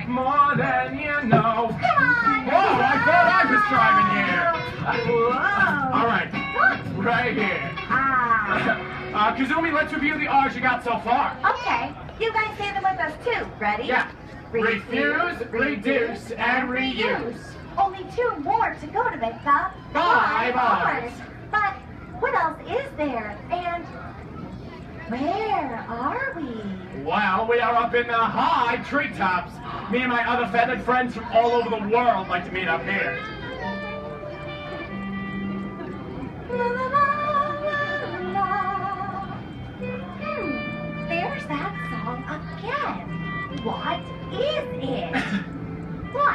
more than you know. Come on! Whoa, I thought I was driving here. Whoa! All right, right here. Kazumi, let's review the R's you got so far. Okay, you guys say them with us too. Ready? Yeah. Refuse, reduce, and reuse. Only 2 more to go to make the 5 R's. But what else is there? And where are we? Well, we are up in the high treetops. Me and my other feathered friends from all over the world like to meet up here. La, la, la, la, la. There's that song again. What is it? What?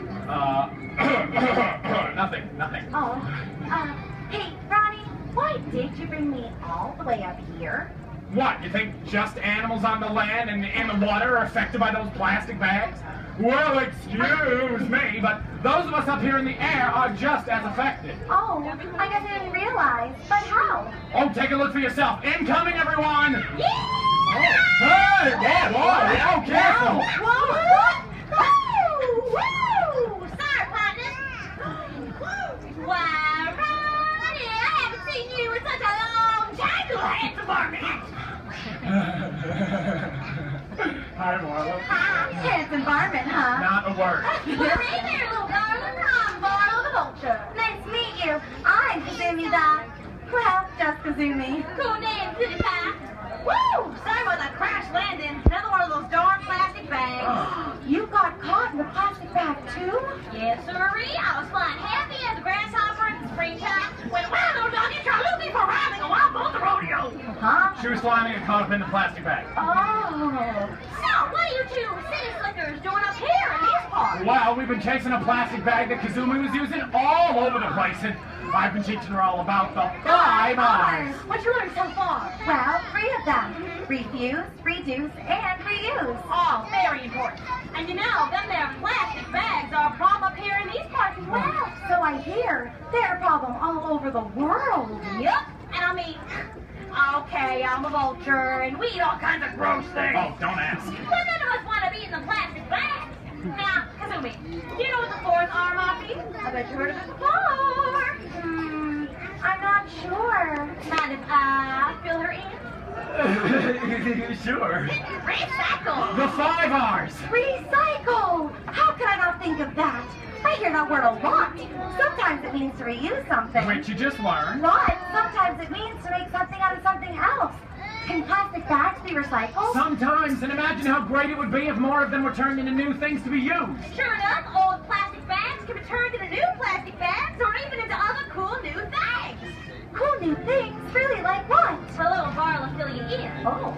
Nothing. Oh, hey, Ronnie, why did you bring me all the way up here? What, you think just animals on the land and in the water are affected by those plastic bags? Well, excuse me, but those of us up here in the air are just as affected. Oh, I guess I didn't realize. But how? Oh, take a look for yourself. Incoming, everyone! Yeah! Hey, whoa, careful! Whoa! Woo! Sorry, partner. Why, Ronnie, I haven't seen you in such a long time. You handsome varmint. Hi, Marla. Hi, handsome varmint, huh? Not a word. Hey there, little darling. I'm Barlow the Vulture. Nice to meet you. I'm Kazumi the... Well, just Kazumi. Cool name, Kitty Pie. Woo! Sorry about that crash landing. Another one of those darn plastic bags. You got caught in the plastic bag, too? Yes, sirree. I was flying happy as a grasshopper in the springtime when a wild old doggy tried looking for riding a wild bull at the rodeo. Huh? She was flying and caught up in the plastic bag. Oh. So, what are you two city slickers doing up here in these parts? Well, we've been chasing a plastic bag that Kazumi was using all over the place, and I've been teaching her all about the 5 R's. What you learned so far? Well, 3 of them. Refuse, reduce, and reuse. Oh, very important. And you know, them there plastic bags are a problem up here in these parts as well. So I hear. They're a problem all over the world. Yep. And I mean, okay, I'm a vulture, and we eat all kinds of gross things. Oh, don't ask. But none of us want to be in the plastic bags. Now, Kazumi, do you know what the 4th R might be? I bet you heard of it before. I'm not sure. Mind if I fill her in? Sure. Recycle. The 5 R's. Recycle. How could I not think of that? I hear that word a lot. Sometimes it means to reuse something. Which you just learned. But sometimes it means to make something out of something else. Can plastic bags be recycled? Sometimes, and imagine how great it would be if more of them were turned into new things to be used. Sure enough, old plastic bags can be turned into new plastic bags or even into other cool new things. Cool new things? Really, like what? A little Barlow fill you in. Oh.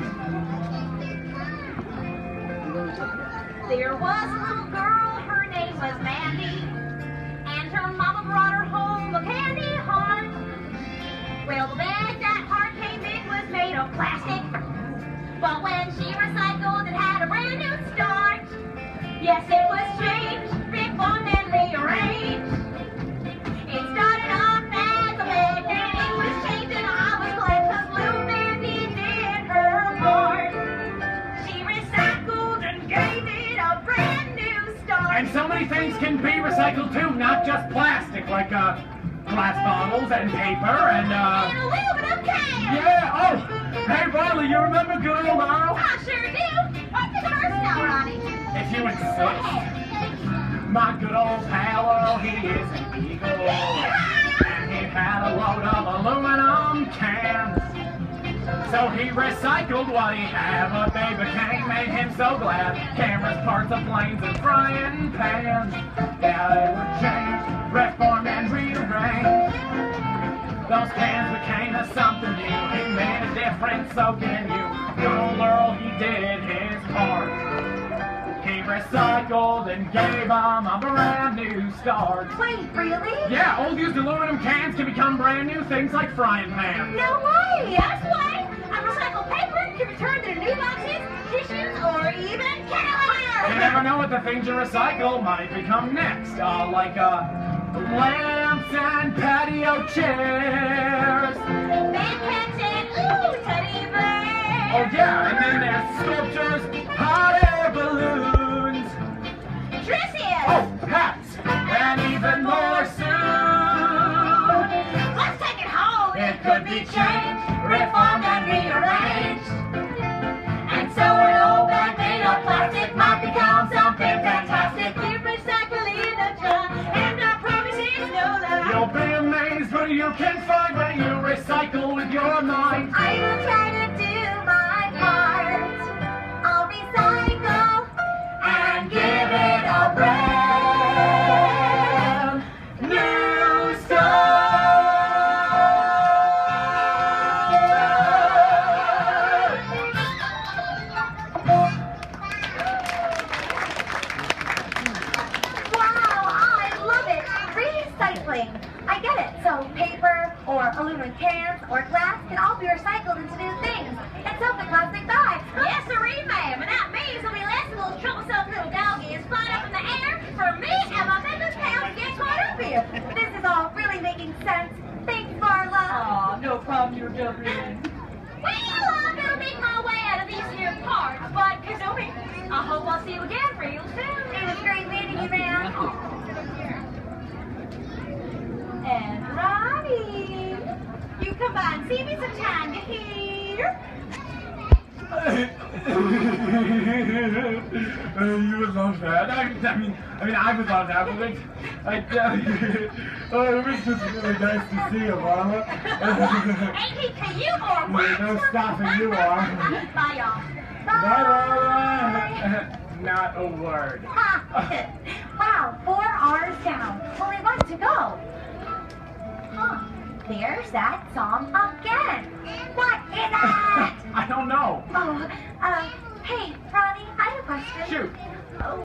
There was a little girl, her name was Mandy, and her mama brought her home a candy heart. Well, the bag that heart came in was made of plastic, but when she recycled, it had a brand new start. Yes, it was changed, reformed, and rearranged. It started off as a bag, and it was changed, and I was glad, 'cause little Mandy did her part. She recycled and gave it a brand new start. And so many things can be recycled too, not just plastic, like glass bottles and paper and And a little bit of cash. Yeah, oh, hey Barley, you remember good old Earl? I sure do. What's the verse now, Ronnie? If you insist. My good old pal Earl, he is an eagle. And he had a load of aluminum cans. So he recycled what he had, but they made him so glad. Cameras, parts of planes, and frying pans. Yeah, they were changed, reformed, and rearranged. Those cans became something new. He made a difference, so can you. Good old Earl, he did his part. He recycled and gave them a brand new start. Wait, really? Yeah, old used aluminum cans can become brand new things like frying pans. No way! That's why recycled paper can be turned into new boxes, tissues, or even candles. You never know what the things you recycle might become next. Like lamps and patio chairs. Backpacks and ooh, teddy bears. Oh yeah, and then there's sculptures, hot air balloons. be changed, reformed and rearranged. And so an old bag made of plastic might become something fantastic. Keep recycling a jar, and I promise it's no lie. You'll be amazed what you can find when you recycle with your mind. I will try to do my part. I'll recycle and give it a brand new Recycling. I get it. So paper or aluminum cans or glass can all be recycled into new things. And so can plastic bags. Yes, sirree, ma'am. And that means there'll be less of those troublesome little doggies flying up in the air for me and my members' pals to get caught up in. This is all really making sense. Thanks, Marla. Aw, no problem, you're Leanne. Well, I'm gonna make my way out of these here parts, but Kazumi, I hope I'll see you again real soon. It was great meeting you, ma'am. And Ronnie, you come by and see me sometime, you hear? You would love that. I mean, I would love that, but it was just really nice to see you, Marla. Ain't he cute or what? No stopping you are. Bye, y'all. Bye. Not a word. Wow, 4 hours down. Only 1 to go. Huh. There's that song again. What is that? I don't know. Oh, hey, Ronnie, I have a question. Shoot. Oh,